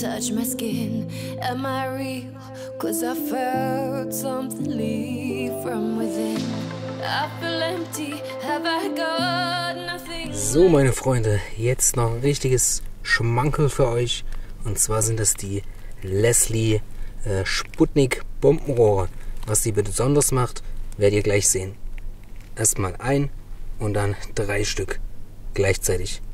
touch my skin. Am I real? 'Cause I felt something leave from within. I feel empty, have I got nothing? So, meine Freunde, jetzt noch ein richtiges Schmankerl für euch. Und zwar sind das die Leslie Sputnik Bombenrohre. Was die besonders macht, werdet ihr gleich sehen. Erstmal ein und dann 3 Stück gleichzeitig.